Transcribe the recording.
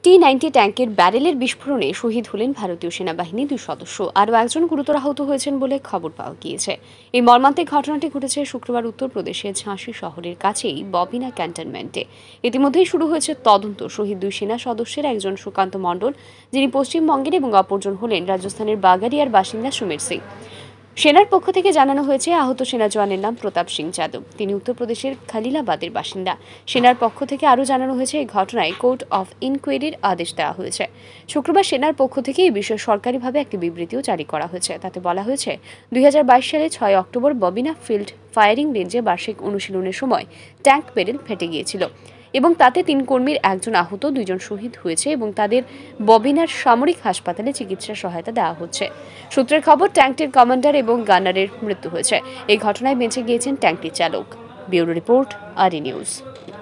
T-90 ট্যাঙ্কের ব্যারেলের বিস্ফোরণে শহীদ হলেন ভারতীয় সেনাবাহিনীর 2 সদস্য। আরও একজন গুরুতর আহত হয়েছেন বলে খবর পাওয়া গিয়েছে। এই মর্মান্তিক ঘটনাটি ঘটেছে শুক্রবার উত্তরপ্রদেশের ঝাঁসি শহরের কাছেই ববিনা ক্যান্টনমেন্টে। ইতিমধ্যেই শুরু হয়েছে তদন্ত। শহীদ 2 সেনা সদস্যের একজন সুকান্ত মণ্ডল, যিনি পশ্চিমবঙ্গের, এবং অপরজন হলেন রাজস্থানের বাগারিয়ার বাসিন্দা সুমির সিং। সেনার পক্ষ থেকে জানানো হয়েছে আহত সেনা জওয়ানের নাম প্রতাপ সিং যাদব। তিনি উত্তরপ্রদেশের খালিলাবাদের বাসিন্দা। সেনার পক্ষ থেকে আরও জানানো হয়েছে এই ঘটনায় কোর্ট অফ ইনকোয়ারির আদেশ দেওয়া হয়েছে। শুক্রবার সেনার পক্ষ থেকে এই বিষয়ে সরকারিভাবে একটি বিবৃতিও জারি করা হয়েছে। তাতে বলা হয়েছে 2022 সালে 6 অক্টোবর ববিনা ফিল্ড ফায়ারিং রেঞ্জে বার্ষিক অনুশীলনের সময় ট্যাঙ্ক ব্যারেল ফেটে গিয়েছিল এবং তাতে 3 কর্মীর একজন আহত, 2 জন শহীদ হয়েছে এবং তাদের ববিনার সামরিক হাসপাতালে চিকিৎসা সহায়তা দেওয়া হচ্ছে। সূত্রের খবর, ট্যাঙ্কটির কমান্ডার এবং গানারের মৃত্যু হয়েছে। এই ঘটনায় বেঁচে গিয়েছেন ট্যাঙ্কটির চালক। Bureau report, R E news.